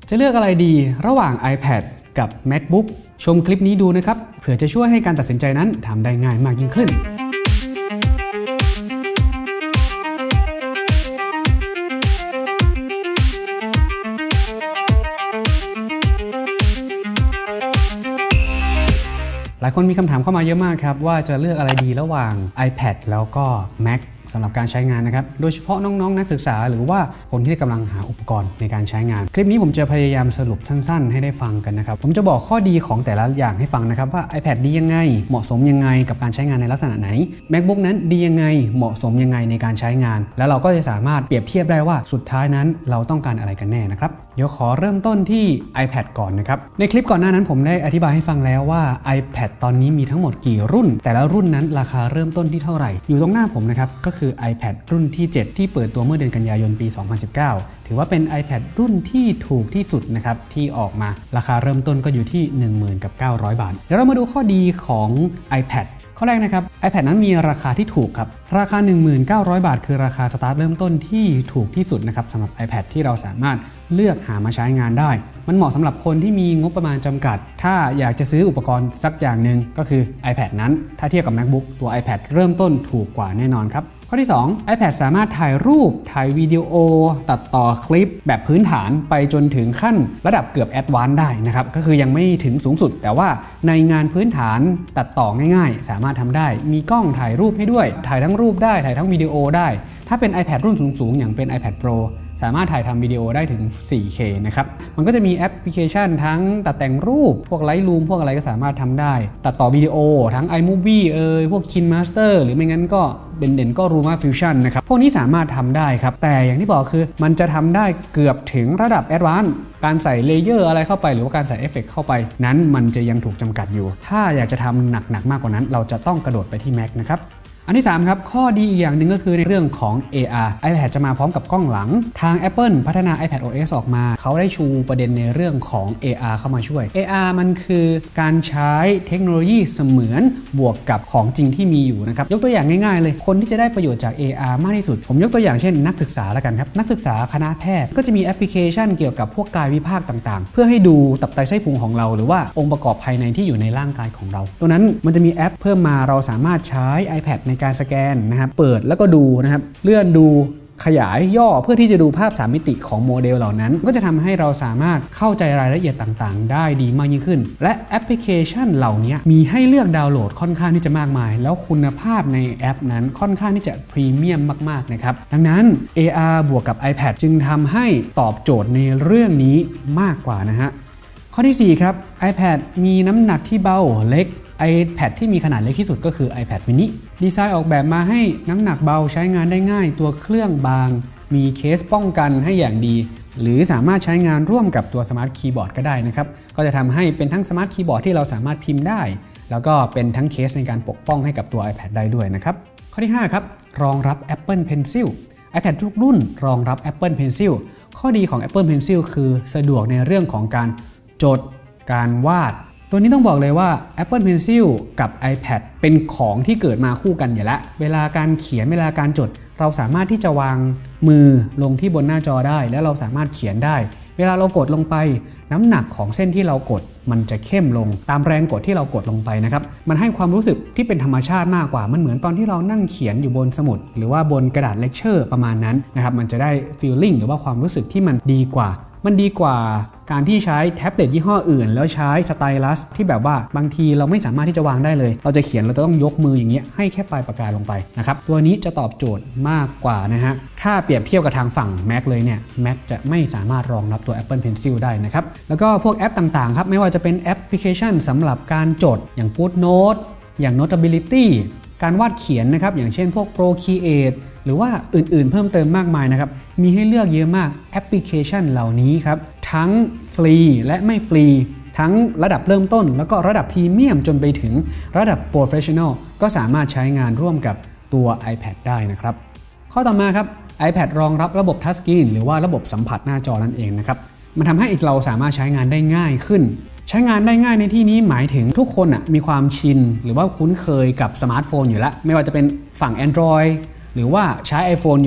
จะเลือกอะไรดีระหว่าง iPad กับ MacBook ชมคลิปนี้ดูนะครับเผื่อจะช่วยให้การตัดสินใจนั้นทำได้ง่ายมากยิ่งขึ้นหลายคนมีคำถามเข้ามาเยอะมากครับว่าจะเลือกอะไรดีระหว่าง iPad แล้วก็ Mac สำหรับการใช้งานนะครับโดยเฉพาะน้องๆนักศึกษาหรือว่าคนที่กำลังหาอุปกรณ์ในการใช้งานคลิปนี้ผมจะพยายามสรุปสั้นๆให้ได้ฟังกันนะครับผมจะบอกข้อดีของแต่ละอย่างให้ฟังนะครับว่า iPad ดียังไงเหมาะสมยังไงกับการใช้งานในลักษณะไหน MacBook นั้นดียังไงเหมาะสมยังไงในการใช้งานแล้วเราก็จะสามารถเปรียบเทียบได้ว่าสุดท้ายนั้นเราต้องการอะไรกันแน่นะครับเดี๋ยวขอเริ่มต้นที่ iPad ก่อนนะครับในคลิปก่อนหน้านั้นผมได้อธิบายให้ฟังแล้วว่า iPad ตอนนี้มีทั้งหมดกี่รุ่นแต่ละรุ่นนั้นราคาเริ่มต้นที่เท่าไหร่อยู่ตรงหน้าผมนะครับก็คือ iPad รุ่นที่ 7 ที่เปิดตัวเมื่อเดือนกันยายนปี 2019 ถือว่าเป็น iPad รุ่นที่ถูกที่สุดนะครับที่ออกมาราคาเริ่มต้นก็อยู่ที่ 10,900 บาทเดี๋ยวเรามาดูข้อดีของ iPadข้อแรกนะครับ iPad นั้นมีราคาที่ถูกครับราคา 10,900 บาทคือราคาสตาร์ทเริ่มต้นที่ถูกที่สุดนะครับสำหรับ iPad ที่เราสามารถเลือกหามาใช้งานได้มันเหมาะสำหรับคนที่มีงบประมาณจำกัดถ้าอยากจะซื้ออุปกรณ์สักอย่างหนึ่งก็คือ iPad นั้นถ้าเทียบกับ MacBook ตัว iPad เริ่มต้นถูกกว่าแน่นอนครับข้อที่ 2 iPad สามารถถ่ายรูปถ่ายวิดีโอตัดต่อคลิปแบบพื้นฐานไปจนถึงขั้นระดับเกือบแอดวานซ์ได้นะครับก็คือยังไม่ถึงสูงสุดแต่ว่าในงานพื้นฐานตัดต่อง่ายๆสามารถทำได้มีกล้องถ่ายรูปให้ด้วยถ่ายทั้งรูปได้ถ่ายทั้งวิดีโอได้ถ้าเป็น iPad รุ่นสูงๆอย่างเป็น iPad Pro สามารถถ่ายทำวิดีโอได้ถึง 4K นะครับมันก็จะมีแอปพลิเคชันทั้งตัดแต่งรูปพวก Lightroom พวกอะไรก็สามารถทำได้ตัดต่อวิดีโอทั้ง iMovie พวก KineMaster หรือไม่งั้นก็เด่นๆก็ LumaFusion นะครับพวกนี้สามารถทำได้ครับแต่อย่างที่บอกคือมันจะทำได้เกือบถึงระดับ Advanced การใส่เลเยอร์อะไรเข้าไปหรือว่าการใส่เอฟเฟกต์เข้าไปนั้นมันจะยังถูกจำกัดอยู่ถ้าอยากจะทำหนักๆมากกว่านั้นเราจะต้องกระโดดไปที่ Mac นะครับอันที่ 3 ครับข้อดีอีกอย่างหนึ่งก็คือในเรื่องของ AR iPad จะมาพร้อมกับกล้องหลังทาง Apple พัฒนา iPadOS ออกมาเขาได้ชูประเด็นในเรื่องของ AR เข้ามาช่วย AR มันคือการใช้เทคโนโลยีเสมือนบวกกับของจริงที่มีอยู่นะครับยกตัวอย่างง่ายๆเลยคนที่จะได้ประโยชน์จาก AR มากที่สุดผมยกตัวอย่างเช่นนักศึกษาละกันครับนักศึกษาคณะแพทย์ก็จะมีแอปพลิเคชันเกี่ยวกับพวกกายวิภาคต่างๆเพื่อให้ดูตับไตไส้พุงของเราหรือว่าองค์ประกอบภายในที่อยู่ในร่างกายของเราตัวนั้นมันจะมีแอปเพิ่มมาเราสามารถใช้ iPad ในการสแกนเปิดแล้วก็ดูนะครับเลื่อนดูขยายย่อเพื่อที่จะดูภาพ3มิติของโมเดลเหล่านั้นก็จะทำให้เราสามารถเข้าใจรายละเอียดต่างๆได้ดีมากยิ่งขึ้นและแอปพลิเคชันเหล่านี้มีให้เลือกดาวน์โหลดค่อนข้างที่จะมากมายแล้วคุณภาพในแอปนั้นค่อนข้างที่จะพรีเมียมมากๆนะครับดังนั้น AR บวกกับ iPad จึงทำให้ตอบโจทย์ในเรื่องนี้มากกว่านะฮะข้อที่ 4 ครับ iPad มีน้ำหนักที่เบาเล็กiPad ที่มีขนาดเล็กที่สุดก็คือ iPad mini ดีไซน์ออกแบบมาให้น้ำหนักเบาใช้งานได้ง่ายตัวเครื่องบางมีเคสป้องกันให้อย่างดีหรือสามารถใช้งานร่วมกับตัวสมาร์ทคีย์บอร์ดก็ได้นะครับก็จะทำให้เป็นทั้งสมาร์ทคีย์บอร์ดที่เราสามารถพิมพ์ได้แล้วก็เป็นทั้งเคสในการปกป้องให้กับตัว iPad ได้ด้วยนะครับข้อที่ 5 ครับรองรับ Apple Pencil iPad ทุกรุ่นรองรับ Apple Pencil ข้อดีของ Apple Pencil คือสะดวกในเรื่องของการจดการวาดตัวนี้ต้องบอกเลยว่า Apple Pencil กับ iPad เป็นของที่เกิดมาคู่กันอยู่แล้วเวลาการเขียนเวลาการจดเราสามารถที่จะวางมือลงที่บนหน้าจอได้แล้วเราสามารถเขียนได้เวลาเรากดลงไปน้ำหนักของเส้นที่เรากดมันจะเข้มลงตามแรงกดที่เรากดลงไปนะครับมันให้ความรู้สึกที่เป็นธรรมชาติมากกว่ามันเหมือนตอนที่เรานั่งเขียนอยู่บนสมุดหรือว่าบนกระดาษเลคเชอร์ประมาณนั้นนะครับมันจะได้ feeling หรือว่าความรู้สึกที่มันดีกว่าการที่ใช้แท็บเล็ตยี่ห้ออื่นแล้วใช้สไตลัสที่แบบว่าบางทีเราไม่สามารถที่จะวางได้เลยเราจะเขียนเราต้องยกมืออย่างเงี้ยให้แค่ปลายปากกาลงไปนะครับตัวนี้จะตอบโจทย์มากกว่านะฮะถ้าเปรียบเทียบกับทางฝั่ง Mac เลยเนี่ย Mac จะไม่สามารถรองรับตัว Apple Pencil ได้นะครับแล้วก็พวกแอปต่างๆครับไม่ว่าจะเป็นแอปพลิเคชันสำหรับการจดอย่าง Footnote อย่าง Notability การวาดเขียนนะครับอย่างเช่นพวก Procreate หรือว่าอื่นๆเพิ่มเติมมากมายนะครับมีให้เลือกเยอะมากแอปพลิเคชันเหล่านี้ครับทั้งฟรีและไม่ฟรีทั้งระดับเริ่มต้นแล้วก็ระดับพรีเมียมจนไปถึงระดับโปรเฟสชั่นอลก็สามารถใช้งานร่วมกับตัว iPad ได้นะครับข้อต่อมาครับ iPad รองรับระบบทัชสกรีนหรือว่าระบบสัมผัสหน้าจอนั่นเองนะครับมันทำให้เราสามารถใช้งานได้ง่ายขึ้นใช้งานได้ง่ายในที่นี้หมายถึงทุกคนมีความชินหรือว่าคุ้นเคยกับสมาร์ทโฟนอยู่แล้วไม่ว่าจะเป็นฝั่ง Android หรือว่าใช้ iPhone อยู่พ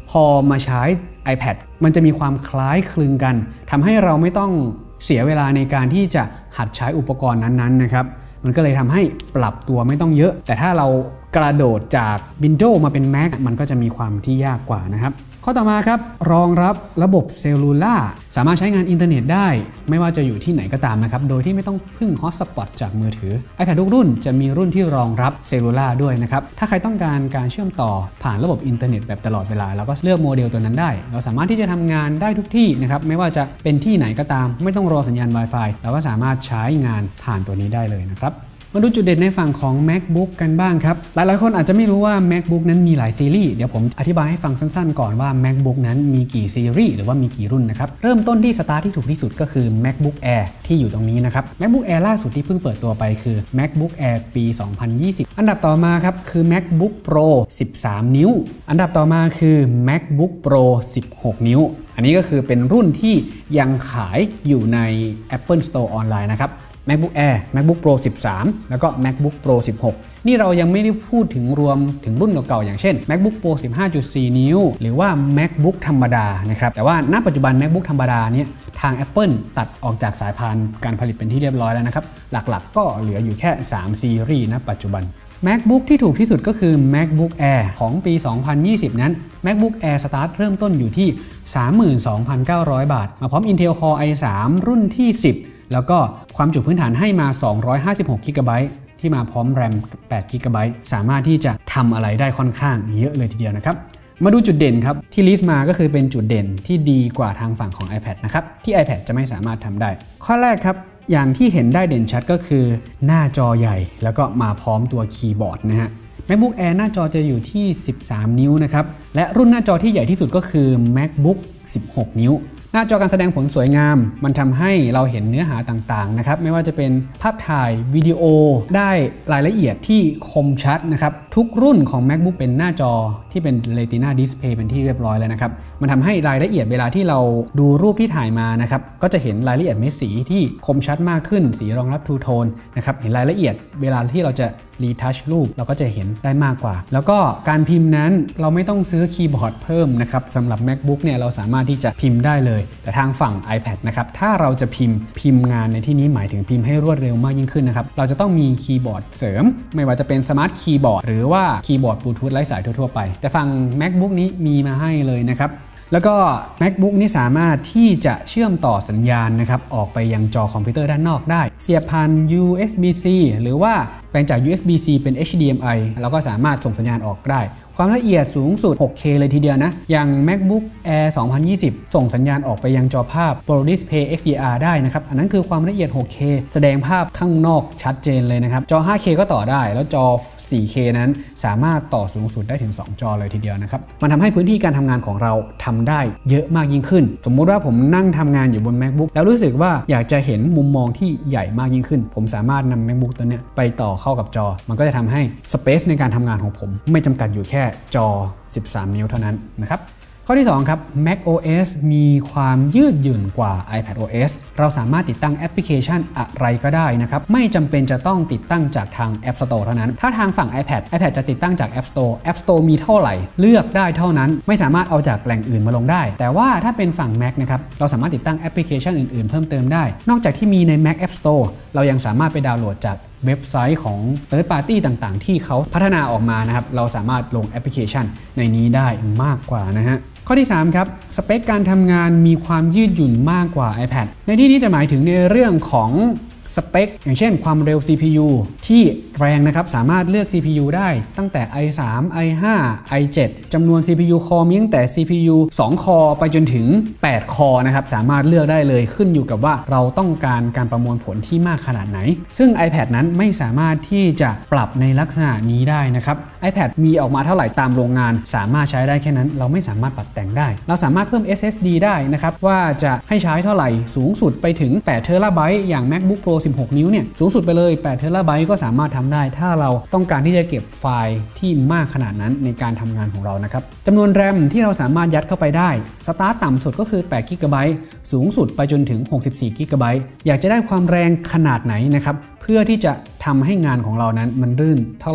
พอมาใช้ iPad มันจะมีความคล้ายคลึงกันทำให้เราไม่ต้องเสียเวลาในการที่จะหัดใช้อุปกรณ์นั้นๆนะครับมันก็เลยทำให้ปรับตัวไม่ต้องเยอะแต่ถ้าเรากระโดดจาก Windows มาเป็น Mac มันก็จะมีความที่ยากกว่านะครับข้อต่อมาครับรองรับระบบเซลลูล่าสามารถใช้งานอินเทอร์เน็ตได้ไม่ว่าจะอยู่ที่ไหนก็ตามนะครับโดยที่ไม่ต้องพึ่งฮอตสปอตจากมือถือ iPad ทุกรุ่นจะมีรุ่นที่รองรับเซลลูล่าด้วยนะครับถ้าใครต้องการการเชื่อมต่อผ่านระบบอินเทอร์เน็ตแบบตลอดเวลาเราก็เลือกโมเดลตัวนั้นได้เราสามารถที่จะทำงานได้ทุกที่นะครับไม่ว่าจะเป็นที่ไหนก็ตามไม่ต้องรอสัญญาณ Wi-Fi เราก็สามารถใช้งานผ่านตัวนี้ได้เลยนะครับมาดูจุดเด่นในฝั่งของ MacBook กันบ้างครับหลายๆคนอาจจะไม่รู้ว่า MacBook นั้นมีหลายซีรีส์เดี๋ยวผมอธิบายให้ฟังสั้นๆก่อนว่า MacBook นั้นมีกี่ซีรีส์หรือว่ามีกี่รุ่นนะครับเริ่มต้นที่สตาร์ทที่ถูกที่สุดก็คือ MacBook Air ที่อยู่ตรงนี้นะครับ MacBook Air ล่าสุดที่เพิ่งเปิดตัวไปคือ MacBook Air ปี 2020 อันดับต่อมาครับคือ MacBook Pro 13 นิ้วอันดับต่อมาคือ MacBook Pro 16 นิ้วอันนี้ก็คือเป็นรุ่นที่ยังขายอยู่ใน Apple Store ออนไลน์นะครับMacBook Air MacBook Pro 13 แล้วก็ MacBook Pro 16 นี่เรายังไม่ได้พูดถึงรวมถึงรุ่นเก่าๆอย่างเช่น MacBook Pro 15.4 นิ้วหรือว่า MacBook ธรรมดานะครับแต่ว่าณปัจจุบัน MacBook ธรรมดาเนี่ยทาง Apple ตัดออกจากสายพานการผลิตเป็นที่เรียบร้อยแล้วนะครับหลักๆก็เหลืออยู่แค่3ซีรีส์ณปัจจุบัน MacBook ที่ถูกที่สุดก็คือ MacBook Air ของปี 2020 นั้น MacBook Air Start เริ่มต้นอยู่ที่ 32,900 บาทมาพร้อม Intel Core i3 รุ่นที่ 10แล้วก็ความจุพื้นฐานให้มา256 GB ที่มาพร้อม RAM 8 GB สามารถที่จะทำอะไรได้ค่อนข้างเยอะเลยทีเดียวนะครับมาดูจุดเด่นครับที่ลิสต์มาก็คือเป็นจุดเด่นที่ดีกว่าทางฝั่งของ iPad นะครับที่ iPad จะไม่สามารถทำได้ข้อแรกครับอย่างที่เห็นได้เด่นชัดก็คือหน้าจอใหญ่แล้วก็มาพร้อมตัวคีย์บอร์ดนะฮะ MacBook Air หน้าจอจะอยู่ที่13 นิ้วนะครับและรุ่นหน้าจอที่ใหญ่ที่สุดก็คือ MacBook 16 นิ้วหน้าจอการแสดงผลสวยงามมันทำให้เราเห็นเนื้อหาต่างๆนะครับไม่ว่าจะเป็นภาพถ่ายวิดีโอได้รายละเอียดที่คมชัดนะครับทุกรุ่นของ MacBook เป็นหน้าจอที่เป็น Retina Display เป็นที่เรียบร้อยแล้วนะครับมันทำให้รายละเอียดเวลาที่เราดูรูปที่ถ่ายมานะครับก็จะเห็นรายละเอียดเม็ดสีที่คมชัดมากขึ้นสีรองรับ True Tone นะครับเห็นรายละเอียดเวลาที่เราจะรีทัชรูปเราก็จะเห็นได้มากกว่าแล้วก็การพิมพ์นั้นเราไม่ต้องซื้อคีย์บอร์ดเพิ่มนะครับสำหรับ MacBook เนี่ยเราสามารถที่จะพิมพ์ได้เลยแต่ทางฝั่ง iPad นะครับถ้าเราจะพิมพ์งานในที่นี้หมายถึงพิมพ์ให้รวดเร็วมากยิ่งขึ้นนะครับเราจะต้องมีคีย์บอร์ดเสริมไม่ว่าจะเป็นสมาร์ทคีย์บอร์ดหรือว่าคีย์บอร์ดบลูทูธไร้สายทั่วๆไปแต่ฝั่ง MacBook นี้มีมาให้เลยนะครับแล้วก็ MacBook นี่สามารถที่จะเชื่อมต่อสัญญาณนะครับออกไปยังจอคอมพิวเตอร์ด้านนอกได้เสียบผ่าน USB-C หรือว่าแปลงจาก USB-C เป็น HDMI เราก็สามารถส่งสัญญาณออกได้ความละเอียดสูงสุด 6K เลยทีเดียวนะอย่าง MacBook Air 2020 ส่งสัญญาณออกไปยังจอภาพ Pro Display XDR ได้นะครับอันนั้นคือความละเอียด 6K แสดงภาพข้างนอกชัดเจนเลยนะครับจอ 5K ก็ต่อได้แล้วจอ 4K นั้นสามารถต่อสูงสุดได้ถึง2จอเลยทีเดียวนะครับมันทำให้พื้นที่การทำงานของเราทำได้เยอะมากยิ่งขึ้นสมมุติว่าผมนั่งทำงานอยู่บน MacBook แล้วรู้สึกว่าอยากจะเห็นมุมมองที่ใหญ่มากยิ่งขึ้นผมสามารถนำ MacBook ตัวเนี้ยไปต่อเข้ากับจอมันก็จะทำให้สเปซในการทำงานของผมไม่จำกัดอยู่แค่จอ13 นิ้วเท่านั้นนะครับข้อที่2ครับ macOS มีความยืดหยุ่นกว่า iPadOS เราสามารถติดตั้งแอปพลิเคชันอะไรก็ได้นะครับไม่จำเป็นจะต้องติดตั้งจากทาง App Store เท่านั้นถ้าทางฝั่ง iPad จะติดตั้งจาก App Store มีเท่าไหร่เลือกได้เท่านั้นไม่สามารถเอาจากแหล่งอื่นมาลงได้แต่ว่าถ้าเป็นฝั่ง Mac นะครับเราสามารถติดตั้งแอปพลิเคชันอื่นๆเพิ่มเติมได้นอกจากที่มีใน Mac App Store เรายังสามารถไปดาวน์โหลดจากเว็บไซต์ของ Third Party ต่างๆที่เขาพัฒนาออกมานะครับเราสามารถลงแอปพลิเคชันในนี้ได้มากกว่านะฮะข้อที่3ครับสเปคการทำงานมีความยืดหยุ่นมากกว่า iPad ในที่นี้จะหมายถึงในเรื่องของสเปคอย่างเช่นความเร็ว CPU ที่แรงนะครับสามารถเลือก CPU ได้ตั้งแต่ i3 i5 i7 จำนวน CPU คอมีตั้งแต่ CPU 2 คอไปจนถึง8 คอนะครับสามารถเลือกได้เลยขึ้นอยู่กับว่าเราต้องการการประมวลผลที่มากขนาดไหนซึ่ง iPad นั้นไม่สามารถที่จะปรับในลักษณะนี้ได้นะครับ iPad มีออกมาเท่าไหร่ตามโรงงานสามารถใช้ได้แค่นั้นเราไม่สามารถปรับแต่งได้เราสามารถเพิ่ม SSD ได้นะครับว่าจะให้ใช้เท่าไหร่สูงสุดไปถึง8 TB อย่าง MacBook Pro 16 นิ้วเนี่ยสูงสุดไปเลย8 TB ก็สามารถทำได้ถ้าเราต้องการที่จะเก็บไฟล์ที่มากขนาดนั้นในการทำงานของเรานะครับจำนวน RAM ที่เราสามารถยัดเข้าไปได้สตาร์ตต่ำสุดก็คือ8 GB สูงสุดไปจนถึง64 GB อยากจะได้ความแรงขนาดไหนนะครับเพื่อที่จะทำให้งานของเรานั้นมันรื่นเท่าไหร่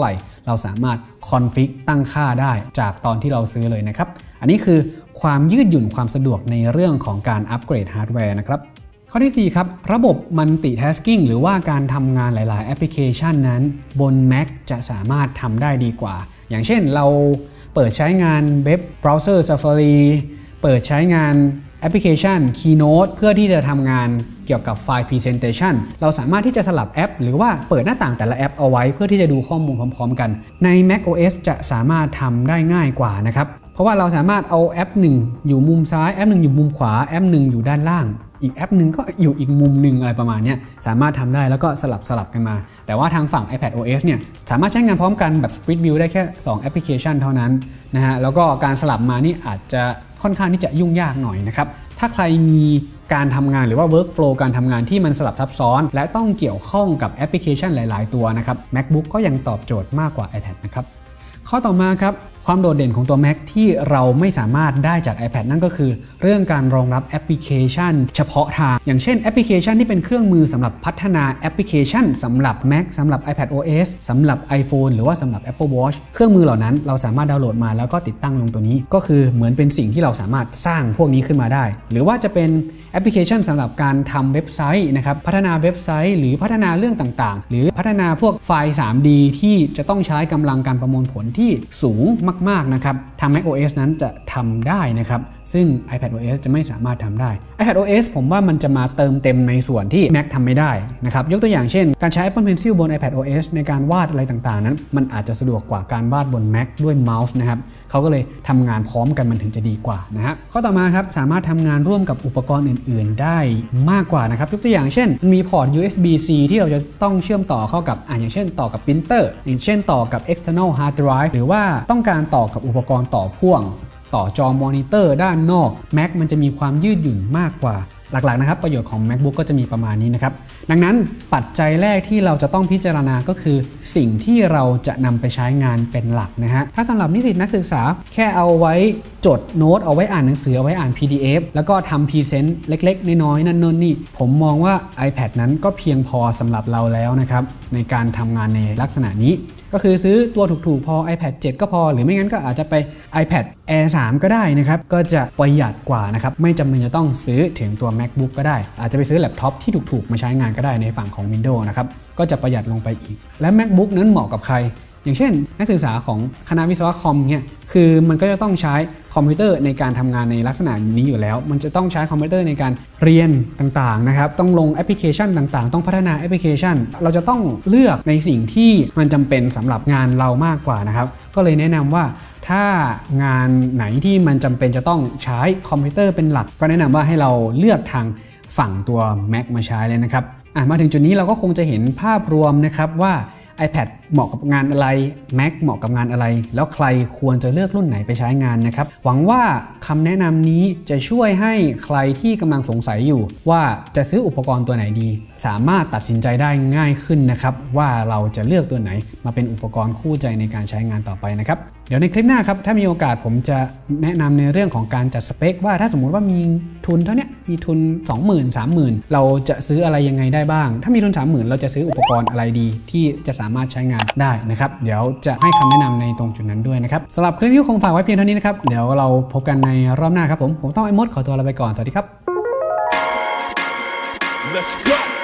เราสามารถคอนฟิกตั้งค่าได้จากตอนที่เราซื้อเลยนะครับอันนี้คือความยืดหยุ่นความสะดวกในเรื่องของการอัปเกรดฮาร์ดแวร์นะครับข้อที่4ครับระบบ Multitasking หรือว่าการทำงานหลายๆแอปพลิเคชันนั้นบน Mac จะสามารถทำได้ดีกว่าอย่างเช่นเราเปิดใช้งานเว็บเบราว์เซอร์ Safari เปิดใช้งานแอปพลิเคชัน Keynote เพื่อที่จะทำงานเกี่ยวกับไฟล์ Presentation เราสามารถที่จะสลับแอปหรือว่าเปิดหน้าต่างแต่ละแอปเอาไว้เพื่อที่จะดูข้อมูลพร้อมๆกันใน macOS จะสามารถทำได้ง่ายกว่านะครับเพราะว่าเราสามารถเอาแอป1อยู่มุมซ้ายแอป1อยู่มุมขวาแอป1อยู่ด้านล่างอีกแอปหนึ่งก็อยู่อีกมุมหนึ่งอะไรประมาณนี้สามารถทำได้แล้วก็สลับกันมาแต่ว่าทางฝั่ง iPadOS เนี่ยสามารถใช้งานพร้อมกันแบบ Split View ได้แค่2แอปพลิเคชันเท่านั้นนะฮะแล้วก็การสลับมานี่อาจจะค่อนข้างที่จะยุ่งยากหน่อยนะครับถ้าใครมีการทำงานหรือว่า workflow การทำงานที่มันสลับซับซ้อนและต้องเกี่ยวข้องกับแอปพลิเคชันหลายๆตัวนะครับ MacBook ก็ยังตอบโจทย์มากกว่า iPad นะครับข้อต่อมาครับความโดดเด่นของตัว Mac ที่เราไม่สามารถได้จาก iPad นั่นก็คือเรื่องการรองรับแอปพลิเคชันเฉพาะทางอย่างเช่นแอปพลิเคชันที่เป็นเครื่องมือสำหรับพัฒนาแอปพลิเคชันสำหรับ Mac สำหรับ iPadOS สำหรับ iPhone หรือว่าสำหรับ Apple Watch เครื่องมือเหล่านั้นเราสามารถดาวน์โหลดมาแล้วก็ติดตั้งลงตัวนี้ก็คือเหมือนเป็นสิ่งที่เราสามารถสร้างพวกนี้ขึ้นมาได้หรือว่าจะเป็นแอปพลิเคชันสำหรับการทำเว็บไซต์นะครับพัฒนาเว็บไซต์หรือพัฒนาเรื่องต่างๆหรือพัฒนาพวกไฟล์ 3D ที่จะต้องใช้กำลังการประมวลผลที่สูงมากๆนะครับทาง macOS นั้นจะทำได้นะครับซึ่ง iPadOS จะไม่สามารถทำได้ iPadOS ผมว่ามันจะมาเติมเต็มในส่วนที่ Mac ทำไม่ได้นะครับยกตัวอย่างเช่นการใช้ Apple Pencil บน iPadOS ในการวาดอะไรต่างๆนั้นมันอาจจะสะดวกกว่าการวาดบน Mac ด้วยเมาส์นะครับเขาก็เลยทำงานพร้อมกันมันถึงจะดีกว่านะฮะข้อต่อมาครับสามารถทำงานร่วมกับอุปกรณ์อื่นๆได้มากกว่านะครับยกตัวอย่างเช่นมีพอร์ต USB-C ที่เราจะต้องเชื่อมต่อเข้ากับอย่างเช่นต่อกับ printer อย่างเช่นต่อกับ external hard drive หรือว่าต้องการต่อกับอุปกรณ์ต่อพ่วงต่อจอมอนิเตอร์ด้านนอก Mac มันจะมีความยืดหยุ่นมากกว่าหลักๆนะครับประโยชน์ของ MacBook ก็จะมีประมาณนี้นะครับดังนั้นปัจจัยแรกที่เราจะต้องพิจารณาก็คือสิ่งที่เราจะนำไปใช้งานเป็นหลักนะฮะถ้าสำหรับนิสิตนักศึกษาแค่เอาไว้จดโน้ตเอาไว้อ่านหนังสือเอาไว้อ่าน PDF แล้วก็ทำพรีเซนต์เล็กๆน้อยๆนั่นนี่ผมมองว่า iPad นั้นก็เพียงพอสำหรับเราแล้วนะครับในการทำงานในลักษณะนี้ก็คือซื้อตัวถูกๆพอ iPad 7 ก็พอหรือไม่งั้นก็อาจจะไป iPad Air 3 ก็ได้นะครับก็จะประหยัดกว่านะครับไม่จำเป็นจะต้องซื้อถึงตัว MacBook ก็ได้อาจจะไปซื้อแล็ปท็อปที่ถูกๆมาใช้งานก็ได้ในฝั่งของ Windows นะครับก็จะประหยัดลงไปอีกและ MacBook นั้นเหมาะกับใครอย่างเช่นนักศึกษาของคณะวิศวะคอมเนี่ยคือมันก็จะต้องใช้คอมพิวเตอร์ในการทำงานในลักษณะนี้อยู่แล้วมันจะต้องใช้คอมพิวเตอร์ในการเรียนต่างๆนะครับต้องลงแอปพลิเคชันต่างๆต้องพัฒนาแอปพลิเคชันเราจะต้องเลือกในสิ่งที่มันจำเป็นสำหรับงานเรามากกว่านะครับก็เลยแนะนำว่าถ้างานไหนที่มันจำเป็นจะต้องใช้คอมพิวเตอร์เป็นหลักก็แนะนำว่าให้เราเลือกทางฝั่งตัว Mac มาใช้เลยนะครับมาถึงจุดนี้เราก็คงจะเห็นภาพรวมนะครับว่าiPad เหมาะกับงานอะไร Mac เหมาะกับงานอะไรแล้วใครควรจะเลือกรุ่นไหนไปใช้งานนะครับหวังว่าคำแนะนำนี้จะช่วยให้ใครที่กำลังสงสัยอยู่ว่าจะซื้ออุปกรณ์ตัวไหนดีสามารถตัดสินใจได้ง่ายขึ้นนะครับว่าเราจะเลือกตัวไหนมาเป็นอุปกรณ์คู่ใจในการใช้งานต่อไปนะครับเดี๋ยวในคลิปหน้าครับถ้ามีโอกาสผมจะแนะนำในเรื่องของการจัดสเปคว่าถ้าสมมุติว่ามีทุนเท่านี้มีทุน 20,000 30,000 เราจะซื้ออะไรยังไงได้บ้างถ้ามีทุน 30,000 เราจะซื้ออุปกรณ์อะไรดีที่จะสามารถใช้งานได้นะครับเดี๋ยวจะให้คำแนะนำในตรงจุดนั้นด้วยนะครับสำหรับคลิปนี้คงฝากไว้เพียงเท่านี้นะครับเดี๋ยวเราพบกันในรอบหน้าครับผมต้องไอ้มดขอตัวลาไปก่อนสวัสดีครับ Let's go